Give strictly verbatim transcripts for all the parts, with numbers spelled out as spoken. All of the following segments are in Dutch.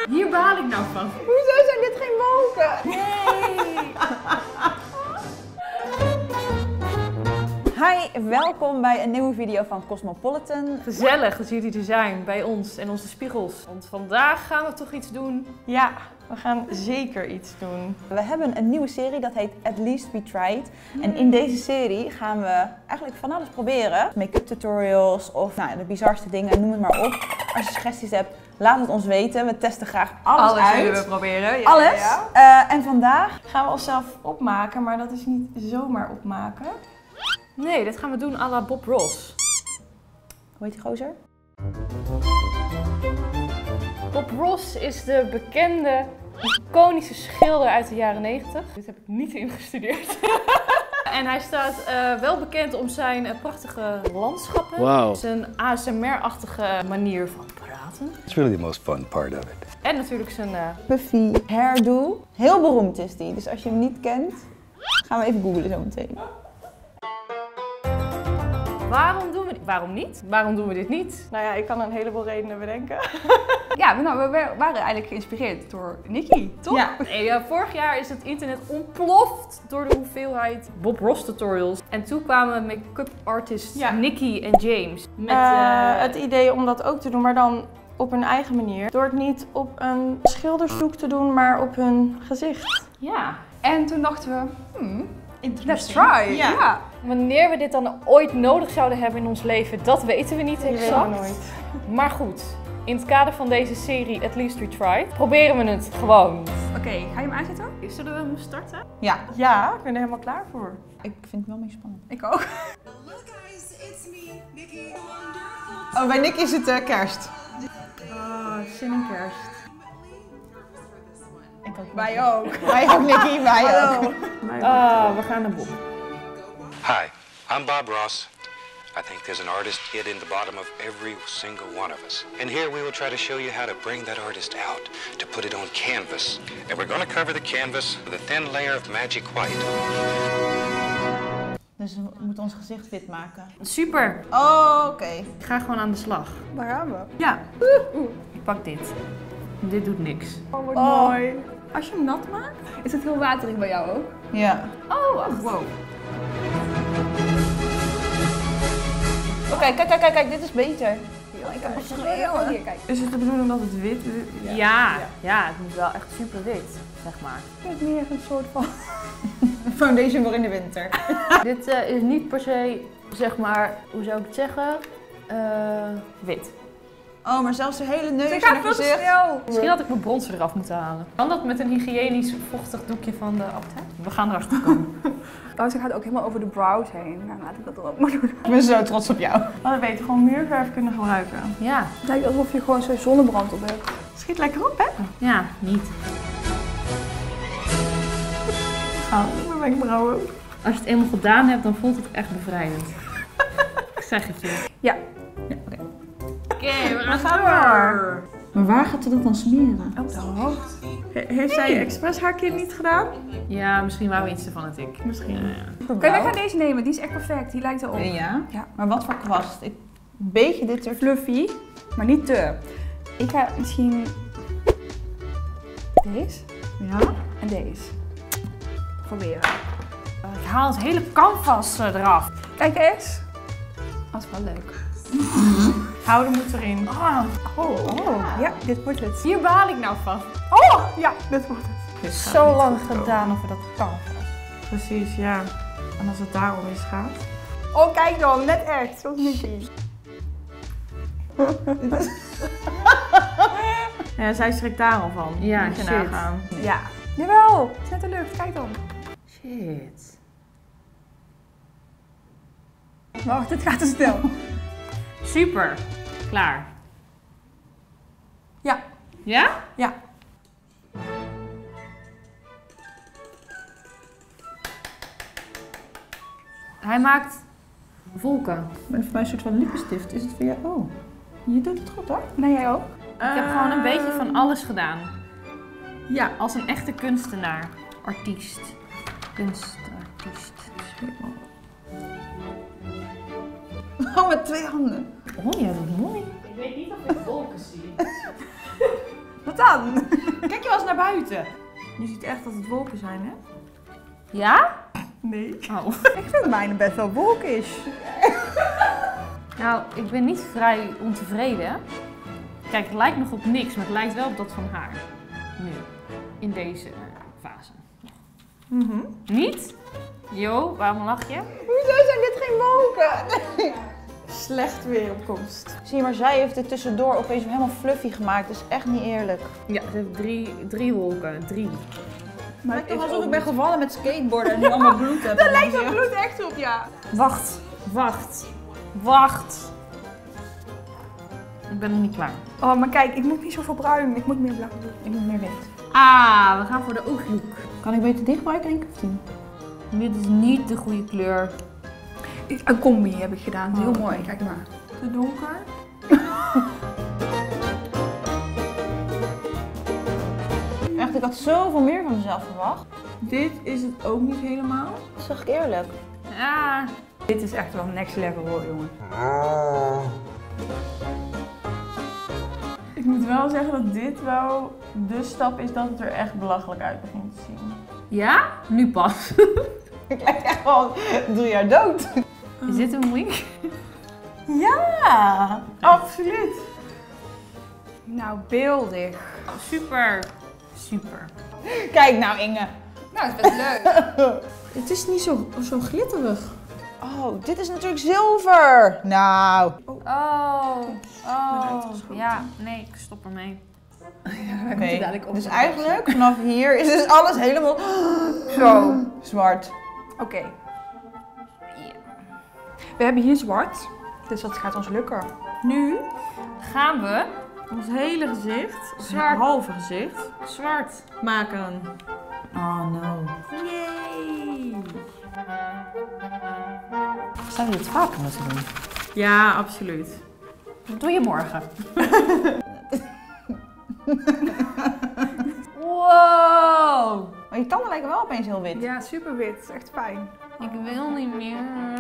Hier baal ik nou van. Hoezo zijn dit geen wolken? Nee. Hi, welkom bij een nieuwe video van Cosmopolitan. Gezellig dat jullie er zijn bij ons en onze spiegels. Want vandaag gaan we toch iets doen. Ja, we gaan zeker iets doen. We hebben een nieuwe serie, dat heet At Least We Tried. En in deze serie gaan we eigenlijk van alles proberen. Make-up tutorials of nou, de bizarste dingen, noem het maar op. Als je suggesties hebt, laat het ons weten. We testen graag alles, Alles uit. willen we proberen. Ja, Alles. ja, ja. Uh, en vandaag Gaan we onszelf opmaken, maar dat is niet zomaar opmaken. Nee, dit gaan we doen à la Bob Ross. hoe heet die gozer? Bob Ross is de bekende, iconische schilder uit de jaren negentig. Dit heb ik niet ingestudeerd. En hij staat uh, wel bekend om zijn uh, prachtige landschappen. Wow. Zijn A S M R-achtige manier van praten. It's really the most fun part of it. En natuurlijk zijn... Uh, Puffy hairdo. Heel beroemd is die, dus als je hem niet kent, gaan we even googlen zo meteen. waarom doen we dit? Waarom niet? Waarom doen we dit niet? Nou ja, ik kan een heleboel redenen bedenken. Ja, nou, we waren eigenlijk geïnspireerd door Nikki, toch? Ja. Nee, uh, vorig jaar is het internet ontploft door de hoeveelheid Bob Ross tutorials. En toen kwamen make-up artists Ja. Nikki en James. Met, Uh, uh, het idee om dat ook te doen, maar dan op hun eigen manier. Door het niet op een schildersdoek te doen, maar op hun gezicht. ja. En toen dachten we, hmm, let's Interesting. try. Ja. Ja. Wanneer we dit dan ooit nodig zouden hebben in ons leven, dat weten we niet Die weten exact. we nooit. Maar goed, in het kader van deze serie At Least We Tried, proberen we het gewoon. Oké, ga je hem aanzetten? Zullen we hem starten? Ja, Ja, ik ben er helemaal klaar voor. ik vind het wel een beetje spannend. Ik ook. Hello guys, it's me, Nikki. Wonderful. Oh, bij Nick is het uh, kerst. Oh, zin in kerst. Ik ook. Wij ook. Wij ook, Nicky, wij ook. Ah, we gaan naar Bob. Hi, I'm Bob Ross. I think there's an artist hid in the bottom of every single one of us. And here we will try to show you how to bring that artist out, to put it on canvas. And we're going to cover the canvas with a thin layer of magic white. Dus we moeten ons gezicht wit maken. Super, Oh, oké. ik ga gewoon aan de slag. Waar gaan we? Ja, ik pak dit. Dit doet niks. Oh, wat Oh. mooi. Als je hem nat maakt? Is het heel waterig bij jou ook? Ja. Oh, wacht. Wow. Oké, kijk, kijk, kijk, kijk, dit is beter. Ik heb het heel hier, kijk. Is het de bedoeling dat het wit is? Ja, ja, het moet wel echt super wit, zeg maar. Het is meer een soort van... Foundation voor in de winter. Dit uh, is niet per se, zeg maar, hoe zou ik het zeggen, uh, wit. Oh, maar zelfs de hele neus Ik en ga het veel te gezicht. snel. Misschien had ik mijn bronzer eraf moeten halen. Kan dat met een hygiënisch vochtig doekje van de aptheid? We gaan erachter komen. Oh, ze gaat ook helemaal over de brows heen. Nou, laat ik dat erop maar doen. Ik ben zo trots op jou. We hadden beter gewoon muurverf kunnen gebruiken. Ja, Het lijkt alsof je gewoon zo'n zonnebrand op hebt. Schiet lekker op, hè? ja, niet. Gaan mijn wenkbrauwen. Als je het eenmaal gedaan hebt, dan voelt het echt bevrijdend. Ik zeg het je. Ja. Oké, we gaan, gaan door. Maar waar gaat ze dat dan smeren? Op de hoofd. He- heeft zij expres haar kind niet gedaan? Ja, misschien waren we iets te fanatiek. Misschien. Ja, ja. Oké, wij gaan deze nemen. Die is echt perfect. Die lijkt erop. Ja? Ja. Maar wat voor kwast? Ik... Een beetje dit soort... Fluffy, maar niet te. Ik ga misschien deze Ja? en deze proberen. Ik haal het hele canvas uh, eraf. Kijk eens. Dat is wel leuk. Houden moet erin. Oh, oh, ja, dit wordt het. Hier baal ik nou van. Oh, ja, dit wordt het. Het is zo lang gedaan over dat canvas. Precies, ja. En als het daarom is gaat. Oh, kijk dan, net echt. Zoals Nikki. Ja, zij schrikt daar al van. Ja, Moet je shit. nagaan. Ja. Jawel, het is net de lucht. Kijk dan. Shit. Wacht, dit gaat te snel. Super. Klaar. Ja. Ja? Ja. Hij maakt wolken. Maar voor mij een soort van lippenstift. Is het voor jou? Oh. Je doet het goed hoor. Nee, jij ook? Ik heb gewoon een beetje van alles gedaan. Ja. Als een echte kunstenaar. Artiest. Kunstartiest. Oh, met twee handen. Oh ja, dat is mooi. Ik weet niet of ik wolken zie. Wat dan? Kijk je wel eens naar buiten? Je ziet echt dat het wolken zijn, hè? Ja? Nee. Oh. Ik vind mijne best wel wolkish. Nou, ik ben niet vrij ontevreden. Kijk, het lijkt nog op niks, maar het lijkt wel op dat van haar. Nu. In deze uh, fase. Mhm. Niet? Jo, waarom lach je? Hoezo zijn dit geen wolken? Nee. Slecht weeropkomst. Zie je, maar zij heeft dit tussendoor opeens helemaal fluffy gemaakt. Dat is echt niet eerlijk. Ja, ze heeft drie, drie wolken. Drie. Maar het lijkt toch alsof ik ben gevallen met skateboarden en nu allemaal bloed heb. Daar lijkt dat bloed echt op, ja. Wacht, wacht, wacht. Ik ben nog niet klaar. Oh, maar kijk, ik moet niet zoveel bruin. Ik moet meer blauw doen. Ik moet meer wit. Ah, we gaan voor de ooghoek. Kan ik beter dichtbruiken, denk ik, of niet? Dit is niet de goede kleur. Een combi heb ik gedaan. Heel Oh, mooi, oké. kijk maar. Te donker. Echt, ik had zoveel meer van mezelf verwacht. Dit is het ook niet helemaal. Dat zeg ik eerlijk. Ja. Dit is echt wel next level hoor, jongen. Ik moet wel zeggen dat dit wel de stap is dat het er echt belachelijk uit begint te zien. Ja? Nu pas. Ik lijk echt al drie jaar dood. Is dit een wink? Ja, absoluut. Nou, beeldig. Super. Super. Kijk nou, Inge. Nou, het is best leuk. Het is niet zo, zo glitterig. Oh, dit is natuurlijk zilver. Nou. Oh. Maar dat Oh. was goed. Ja, nee, ik stop ermee. Oké, dus eigenlijk vanaf hier is dus alles helemaal zo zwart. Oké. We hebben hier zwart, dus dat gaat ons lukken. Nu Gaan we ons hele gezicht, ons Zwart. halve gezicht, zwart. maken. Oh no. Yay! Zou je het vaker moeten doen? Ja, absoluut. Dat doe je morgen. Wow. Maar je tanden lijken wel opeens heel wit. Ja, super wit. Is echt fijn. Ik wil niet meer.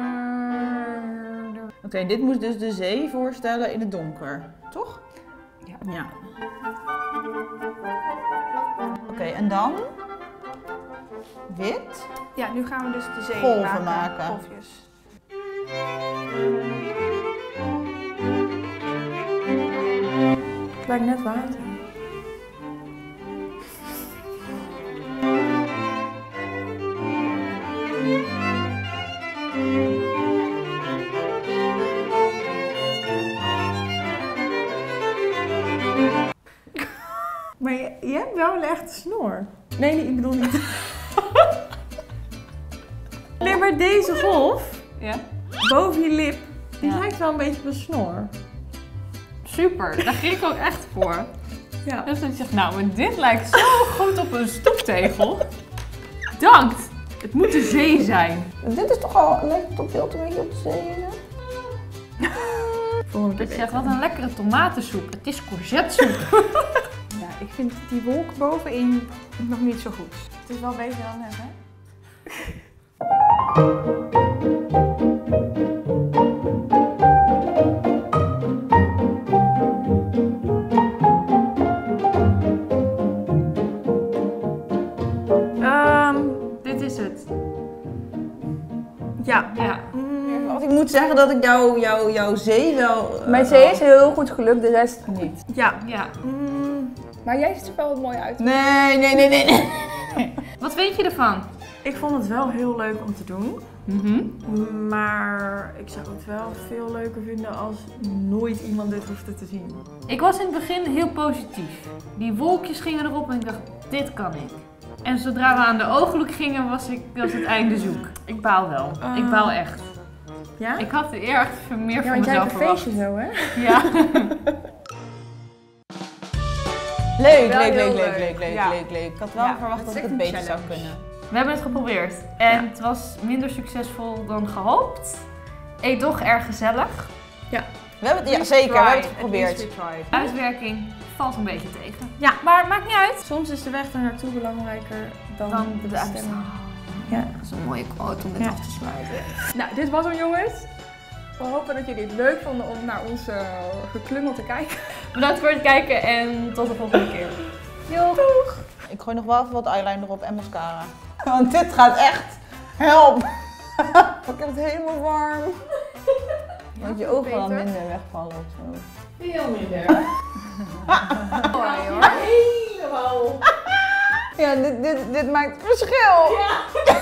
Oké, dit moet dus de zee voorstellen in het donker, toch? Ja. Ja. Oké, en dan wit. Ja, nu gaan we dus de zee Golven maken. Golfjes. Het lijkt net water. Maar je, je hebt wel een echte snor. Nee, nee, ik bedoel niet. Nee, maar deze golf Ja? boven je lip, die Ja. lijkt wel een beetje op een snor. Super, daar ging ik ook echt voor. Ja. Dus dat je zegt, nou, maar dit lijkt zo goed op een stoeptegel. Dankt. Het moet de zee zijn. Dit is toch al, lijkt het op beeld een beetje op de zee? Hè? Volgende keer Dat je zegt, beter. wat een lekkere tomatensoep. Het is courgettesoep. Ja, ik vind die wolk bovenin nog niet zo goed. Het is wel beter dan net, hè? Ehm, Dit is het. ja. Ja. Mm, Want ik moet zeggen dat ik jou, jou, jouw zee wel... uh, Mijn zee is heel goed gelukt, de rest niet. Ja. Ja. Mm, maar jij ziet er wel mooi uit. Nee, nee, nee, nee, nee. Wat vind je ervan? Ik vond het wel heel leuk om te doen. Mhm. Maar ik zou het wel veel leuker vinden als nooit iemand dit hoefde te zien. Ik was in het begin heel positief. Die wolkjes gingen erop en ik dacht, dit kan ik. En zodra we aan de ooghoek gingen, was, ik, was het einde zoek. Ik baal wel. Uh. Ik baal echt. Ja? Ik had er echt meer Ja, van want jij mezelf hebt een verwacht. feestje zo, hè? Ja. Leuk, Wel leuk, heel leuk, leuk, leuk. leuk, leuk, Ja. leuk, leuk. Ik had wel Ja, verwacht het dat is het echt beter een zou challenge. We kunnen. hebben het geprobeerd. En het was minder succesvol dan gehoopt. Eet toch erg gezellig. We hebben het, ja, zeker, we hebben het geprobeerd. Uitwerking valt een beetje tegen. Ja. Maar maakt niet uit. Soms is de weg daar naartoe belangrijker dan, Dan de de bestemming. Ja. Ja. Dat is een mooie quote om dit Ja. af te sluiten. Nou, dit was hem, jongens. We hopen dat jullie het leuk vonden om naar ons uh, geklungel te kijken. Bedankt voor het kijken en tot de volgende keer. Doeg! Ik gooi nog wel even wat eyeliner op en mascara. Want dit gaat echt help. Ik heb het helemaal warm. Want je ogen dan beter. minder wegvallen of zo. Veel minder. Mooi hoor. Helemaal. Ja, dit, dit, dit maakt verschil. Ja.